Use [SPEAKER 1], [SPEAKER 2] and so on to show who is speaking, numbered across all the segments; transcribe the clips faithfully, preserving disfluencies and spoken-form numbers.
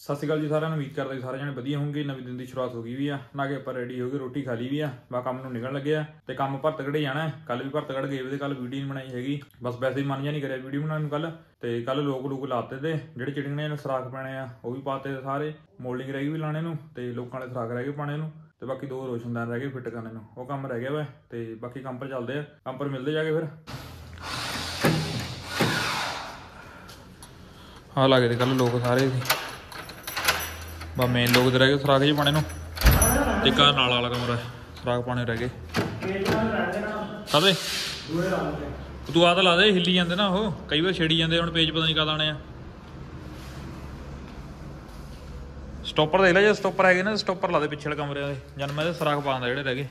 [SPEAKER 1] ਸਤਿ ਸ਼੍ਰੀ ਅਕਾਲ ਜੀ ਸਾਰਿਆਂ ਨੂੰ। ਉਮੀਦ ਕਰਦਾ ਜੀ ਸਾਰੇ ਜਣੇ ਵਧੀਆ ਹੋਣਗੇ। ਨਵੇਂ ਦਿਨ ਦੀ ਸ਼ੁਰੂਆਤ ਹੋ ਗਈ ਵੀ ਆ ਨਾ ਕਿ ਆਪਾਂ ਰੈਡੀ ਹੋ ਗਏ, ਰੋਟੀ ਖਾ ਲਈ ਵੀ ਆ, ਬਾ ਕੰਮ ਨੂੰ ਨਿਕਲਣ ਲੱਗੇ ਆ ਤੇ ਕੰਮ ਭਰਤਗੜੇ ਜਾਣਾ। ਕੱਲ ਵੀ ਭਰਤਗੜ ਗਏ ਤੇ ਕੱਲ ਵੀਡੀਓ ਨਹੀਂ ਬਣਾਈ ਹੈਗੀ, ਬਸ ਵੈਸੇ ਹੀ ਮਨ ਜਿਹਾ ਨਹੀਂ ਕਰਿਆ ਵੀਡੀਓ ਬਣਾਉਣ ਨੂੰ ਕੱਲ। ਤੇ ਕੱਲ ਲੋਕ ਲੋਕ ਲਾਤੇ ਤੇ ਜਿਹੜੇ ਚਿੜੀਆਂ ਨੇ ਸਰਾਖ ਪੈਣੇ ਆ ਉਹ ਵੀ ਪਾਤੇ ਸਾਰੇ। ਮੋਲਡਿੰਗ ਰਹਿ ਗਈ ਵੀ ਲਾਣੇ ਨੂੰ ਤੇ ਲੋਕਾਂ ਵਾਲੇ ਸਰਾਖ ਰਹਿ ਗਏ ਪਾਣੇ ਨੂੰ ਤੇ ਬਾਕੀ ਦੋ ਰੋਸ਼ਨਦਾਨ ਰਹਿ ਗਏ ਫਿੱਟ ਕਰਨੇ ਨੂੰ, ਉਹ ਕੰਮ ਰਹਿ ਗਿਆ ਵਾ। ਤੇ ਬਾਕੀ ਕੰਮ ਪਰ ਚੱਲਦੇ ਆ, ਕੰਮ ਪਰ ਮਿਲਦੇ ਜਾ ਕੇ ਫਿਰ। ਆ ਲੱਗੇ ਤੇ ਕੱਲ ਲੋਕ ਸਾਰੇ ਬਸ ਮੇਨ ਲੋਕ ਤੇ ਰਹਿ ਗਏ ਸਰਾਖ ਜੀ ਪਾਣੇ ਨੂੰ ਤੇ ਘਰ ਨਾਲ ਵਾਲਾ ਕਮਰਾ ਸਰਾਖ ਪਾਣੇ ਰਹਿ ਗਏ। ਕਦੇ ਤੂੰ ਆਹ ਤਾਂ ਲਾ ਦੇ, ਹਿੱਲੀ ਜਾਂਦੇ ਨਾ ਉਹ ਕਈ ਵਾਰ ਛੇੜੀ ਜਾਂਦੇ। ਹੁਣ ਪੇਜ ਪਤਾ ਨਹੀਂ ਕਦ ਆਣੇ ਆ। ਸਟੋਪਰ ਦੇਖ ਲੈ, ਜੇ ਸਟੋਪਰ ਹੈਗੇ ਨਾ ਸਟੋਪਰ ਲਾ ਦੇ ਪਿੱਛੇ ਵਾਲੇ ਕਮਰਿਆਂ ਦੇ, ਜਨ ਮੈਂ ਇਹਦੇ ਸਰਾਖ ਪਾਉਂਦਾ ਜਿਹੜੇ ਰਹਿ ਗਏ।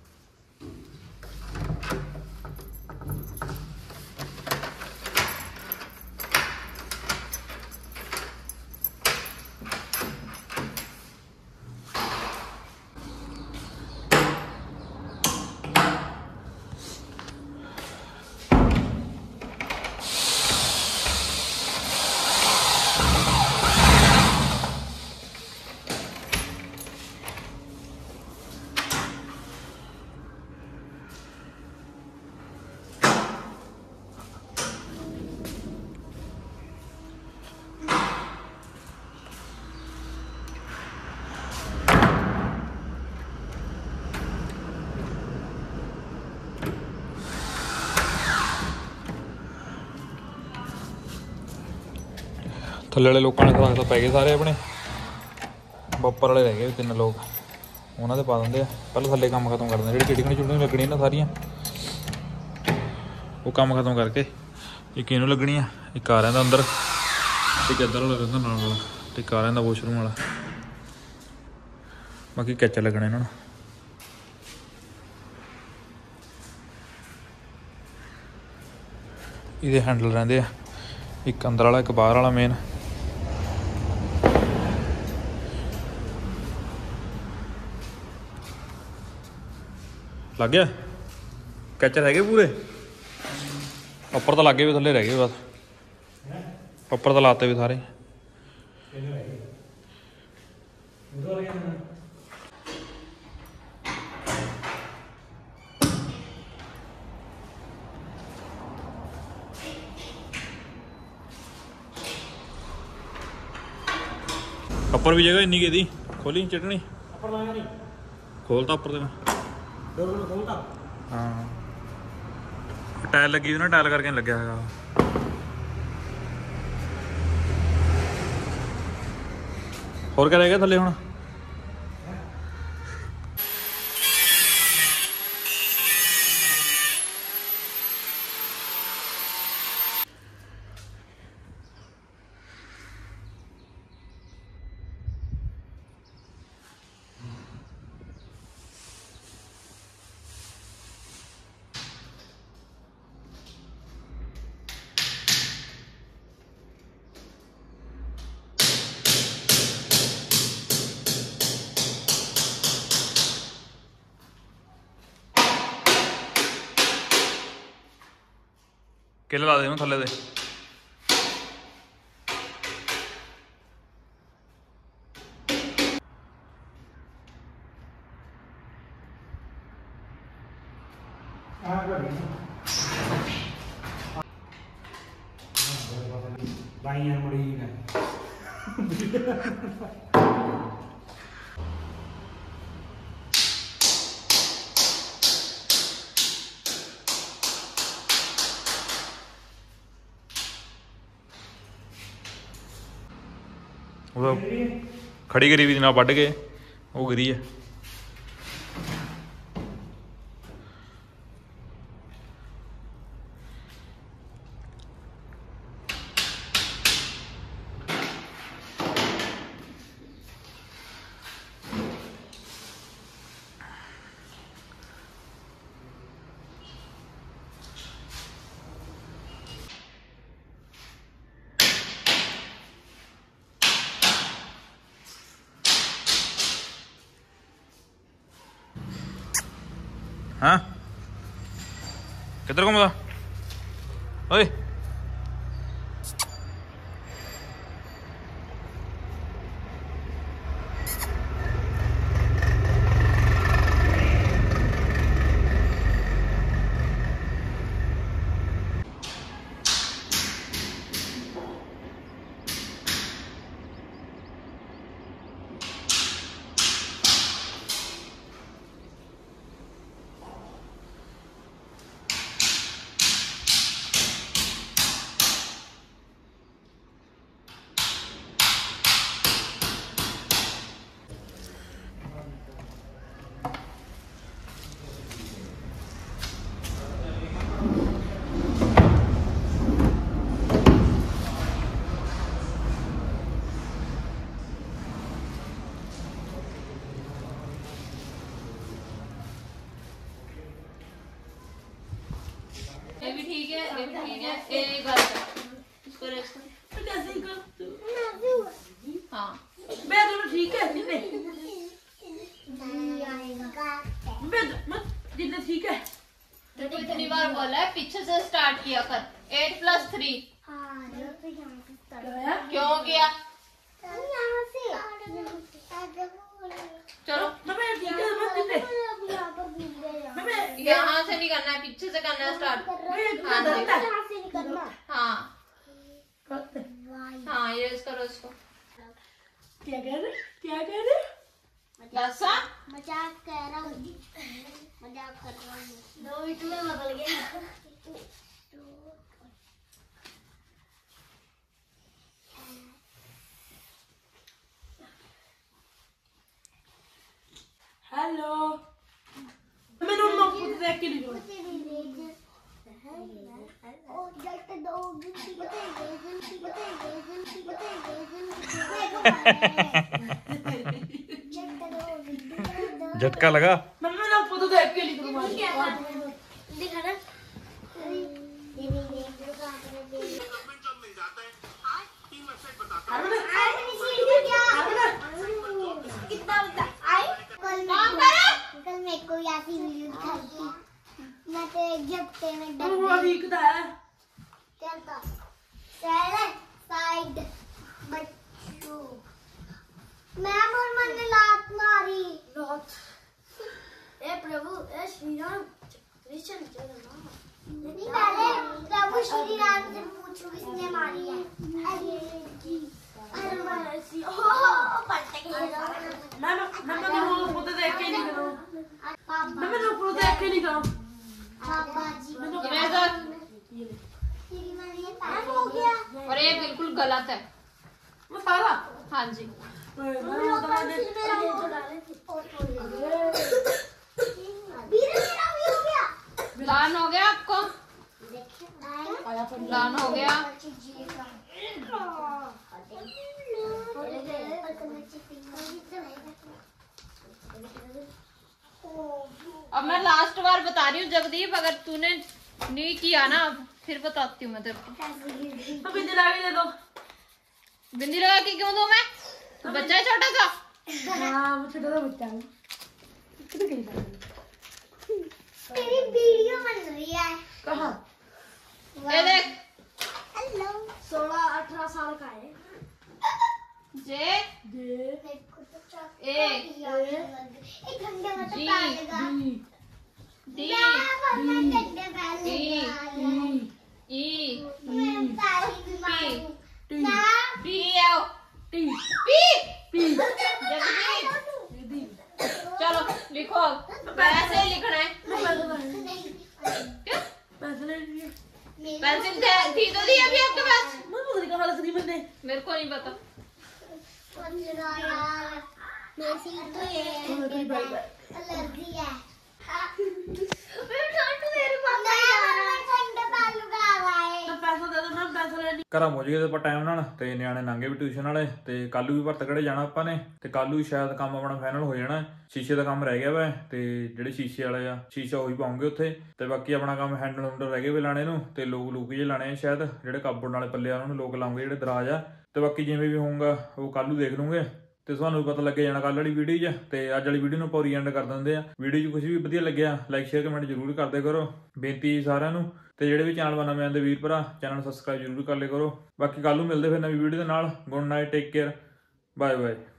[SPEAKER 1] ਥੱਲੇ ਵਾਲੇ ਲੋਕਾਂ ਨੇ ਸਰਾਖ ਤਾਂ ਪੈ ਗਏ ਸਾਰੇ ਆਪਣੇ, ਬੱਪਰ ਵਾਲੇ ਰਹਿ ਗਏ ਤਿੰਨ ਲੋਕ, ਉਹਨਾਂ ਦੇ ਪਾ ਦਿੰਦੇ ਆ। ਪਹਿਲਾਂ ਥੱਲੇ ਕੰਮ ਖਤਮ ਕਰ ਦਿੰਦੇ, ਜਿਹੜੀ ਚਿੜੀਆਂ ਚੁੜੀਆਂ ਲੱਗਣੀਆਂ ਨਾ ਸਾਰੀਆਂ ਉਹ ਕੰਮ ਖਤਮ ਕਰਕੇ ਇੱਕ ਇਹਨੂੰ ਲੱਗਣੀ ਆ, ਇੱਕ ਆ ਰਹਿੰਦਾ ਅੰਦਰ, ਇੱਕ ਇੱਧਰ ਵਾਲਾ ਰਹਿੰਦਾ ਨਾਲ ਵਾਲਾ, ਤੇ ਇੱਕ ਆ ਰਹਿੰਦਾ ਵਾਸ਼ਰੂਮ ਵਾਲਾ। ਬਾਕੀ ਕੈਚਰ ਲੱਗਣਾ ਇਹਨਾਂ ਨੂੰ। ਇਹਦੇ ਹੈਂਡਲ ਰਹਿੰਦੇ ਆ, ਇੱਕ ਅੰਦਰ ਵਾਲਾ ਇੱਕ ਬਾਹਰ ਵਾਲਾ ਮੇਨ। ਲੱਗ ਗਿਆ ਕੈਚਰ ਹੈਗੇ ਪੂਰੇ, ਉੱਪਰ ਤਾਂ ਲੱਗੇ ਵੀ ਥੱਲੇ ਰਹਿ ਗਏ ਬਸ। ਉੱਪਰ ਤਾਂ ਲਾਤੇ ਵੀ ਸਾਰੇ। ਉੱਪਰ ਵੀ ਜਗ੍ਹਾ ਇੰਨੀ ਕਿਹਦੀ ਖੋਲੀ ਚਟਣੀ ਖੋਲਤਾ ਉੱਪਰ ਤੇ ਮੈਂ। ਹਾਂ ਟਾਇਲ ਲੱਗੀ ਹੋਈ ਨਾ, ਟਾਇਲ ਕਰਕੇ ਨਹੀਂ ਲੱਗਿਆ ਹੈਗਾ। ਹੋਰ ਕਿਆ ਰਹਿ ਗਿਆ ਥੱਲੇ ਹੁਣ? ਕਿੱਲ ਲਾ ਦੇ ਉਹਨੂੰ ਥੱਲੇ ਦੇ।
[SPEAKER 2] ਬਾਈਆਂ ਮੁੜੀ ਨੇ
[SPEAKER 1] ਉਹਦਾ ਖੜੀ ਗਰੀਬੀ ਦੇ ਨਾਲ ਵੱਢ ਕੇ ਉਹ ਗਿਰੀ ਹੈ। हाँ किधर घूमदा ओए?
[SPEAKER 3] ये गलत है, इसको रेस कर।
[SPEAKER 4] कैसे कर
[SPEAKER 3] हाँ
[SPEAKER 4] मैं दोनों ठीक है जितने मैं मैं जितने ठीक है
[SPEAKER 3] तो इतनी बार बोला है पीछे से स्टार्ट किया कर। एट प्लस थ्री क्यों किया? चलो
[SPEAKER 4] मैं ठीक है मैं जितने मैं
[SPEAKER 3] यहाँ से नहीं करना है, पीछे से करना है स्टार्ट। हाँ जी हाँ हाँ इरेज करो इसको।
[SPEAKER 4] क्या कह रहे क्या कह रहे
[SPEAKER 3] दसा
[SPEAKER 5] मजाक कर रहा हूँ मजाक कर रहा हूँ दो मिनट में बदल गया
[SPEAKER 4] हेलो मैं दोनों खुद देख के नहीं
[SPEAKER 1] झटका लगा।
[SPEAKER 4] मम्मी ना फोटो देख के नहीं करूँगा
[SPEAKER 5] दिखा ना कितना होता आई कल कल मेरे को याद ही वीडियो दिखाई थी मैं तो जब ते में डर
[SPEAKER 4] वो ठीक था
[SPEAKER 5] चलता साइड साइड बच्चों मैम और मैंने लात मारी लात ए प्रभु ए श्री राम कृष्ण चलो नहीं पहले प्रभु श्री राम से पूछो किसने मारी है अरे की अरे मासी ओ पलटे के
[SPEAKER 4] मैं मैं मैं दोनों फोटो देख के नहीं करूँ
[SPEAKER 5] पापा
[SPEAKER 4] मैं मैं दोनों फोटो देख के नहीं करूँ
[SPEAKER 5] पापा जी
[SPEAKER 3] इरेजर।
[SPEAKER 5] तेरी मारी है पैर हो गया
[SPEAKER 3] और ये बिल्कुल गलत है।
[SPEAKER 4] वो सारा
[SPEAKER 3] हाँ जी
[SPEAKER 5] हम लोग पेंसिल में रंग तो डाले थे बीरे मेरा भी हो गया
[SPEAKER 3] लान हो गया आपको,
[SPEAKER 5] देखिए
[SPEAKER 3] लान हो गया। अब मैं लास्ट बार बता रही हूँ जगदीप, अगर तूने नहीं किया ना फिर बताती हूँ मैं तेरे को।
[SPEAKER 4] तो भी दिला के दे दो
[SPEAKER 3] बिंदी लगा के क्यों दूं मैं? तू बच्चा है छोटा सा।
[SPEAKER 4] हाँ वो छोटा सा बच्चा है कितने गई
[SPEAKER 5] तेरी वीडियो बन रही है
[SPEAKER 4] कहाँ
[SPEAKER 3] ये देख
[SPEAKER 5] हेलो सोलह अठारह साल का है
[SPEAKER 3] जे
[SPEAKER 4] जे
[SPEAKER 5] मेरे को तो
[SPEAKER 3] ए
[SPEAKER 5] एक घंटे में तो
[SPEAKER 3] जी,
[SPEAKER 5] पालेगा
[SPEAKER 3] डी
[SPEAKER 5] मैं घंटे पहले
[SPEAKER 3] ई ई
[SPEAKER 5] मैं सारी बीमार हूँ
[SPEAKER 4] टी
[SPEAKER 5] ना
[SPEAKER 3] पी आओ
[SPEAKER 4] टी
[SPEAKER 3] पी
[SPEAKER 4] पी
[SPEAKER 3] जगदीप
[SPEAKER 4] दीदी
[SPEAKER 3] चलो लिखो, वैसे लिखना है। क्या
[SPEAKER 4] पैसे ले लिए
[SPEAKER 3] पेंसिल थे थी तो दी अभी आपके पास?
[SPEAKER 4] मैं पता नहीं कहाँ रख दी मैंने
[SPEAKER 3] मेरे को नहीं पता।
[SPEAKER 5] यार मेरी सीट तो ये एलर्जी है मैं ठंड मेरे पास ठंडे बालू का आ रहा है
[SPEAKER 4] मैं पैसा दे दो मैं पैसा ले नहीं
[SPEAKER 1] ਘਰਾਂ ਮੁੱਝ ਗਏ ਤੇ ਆਪਾਂ ਟਾਈਮ ਨਾਲ ਤੇ ਨਿਆਣੇ ਲੰਘੇ ਵੀ ਟਿਊਸ਼ਨ ਵਾਲੇ ਤੇ ਕੱਲੂ ਵੀ ਭਰਤ ਘੜੇ ਜਾਣਾ ਆਪਾਂ ਨੇ ਤੇ ਕੱਲੂ ਸ਼ਾਇਦ ਕੰਮ ਆਪਣਾ ਫਾਈਨਲ ਹੋ ਜਾਣਾ। ਸ਼ੀਸ਼ੇ ਦਾ ਕੰਮ ਰਹਿ ਗਿਆ ਵਾ ਤੇ ਜਿਹੜੇ ਸ਼ੀਸ਼ੇ ਵਾਲੇ ਆ ਸ਼ੀਸ਼ਾ ਉਹੀ ਪਾਉਂਗੇ ਉੱਥੇ ਤੇ ਬਾਕੀ ਆਪਣਾ ਕੰਮ ਹੈਂਡਲ ਹੁੰਡਲ ਰਹਿ ਗਏ ਵੇ ਲਾਣੇ ਨੂੰ ਤੇ ਲੋਕ ਲੂਕ ਜੇ ਲਾਣੇ ਆ ਸ਼ਾਇਦ ਜਿਹੜੇ ਕਾਬੜ ਵਾਲੇ ਪੱਲੇ ਆ ਉਹਨਾਂ ਨੂੰ ਲੋਕ ਲਾਉਂਗੇ ਜਿਹੜੇ ਦਰਾਜ ਆ ਤੇ ਬਾਕੀ ਜਿਵੇਂ ਵੀ ਹੋਊਗਾ ਉਹ ਕੱਲੂ ਦੇਖ ਲੂੰਗੇ ਤੇ ਤੁਹਾਨੂੰ ਪਤਾ ਲੱਗੇ ਜਾਣਾ ਕੱਲ ਵਾਲੀ ਵੀਡੀਓ 'ਚ ਤੇ ਅੱਜ ਵਾਲੀ ਵੀਡੀਓ ਨੂੰ ਪੂਰੀ ਐਂਡ ਕਰ ਦਿੰਦੇ ਆ। ਵੀਡੀਓ 'ਚ ਕੁਝ ਵੀ ਵਧੀਆ ਲੱਗਿਆ ਲਾਈਕ ਸ਼ੇਅਰ ਕਮੈਂਟ ਜ਼ਰੂਰ ਕਰਦੇ ਕਰੋ, ਬੇਨਤੀ ਸਾਰਿਆਂ ਨੂੰ। ਤੇ ਜਿਹੜੇ ਵੀ ਚੈਨਲ ਬਣਾ ਮੈਂ ਆਂਦੇ ਵੀਰ ਭਰਾ ਚੈਨਲ ਸਬਸਕ੍ਰਾਈਬ ਜ਼ਰੂਰ ਕਰ ਲਿਆ ਕਰੋ। ਬਾਕੀ ਕੱਲ ਨੂੰ ਮਿਲਦੇ ਫਿਰ ਨਵੀਂ ਵੀਡੀਓ ਦੇ ਨਾਲ। Good night, take care, bye bye.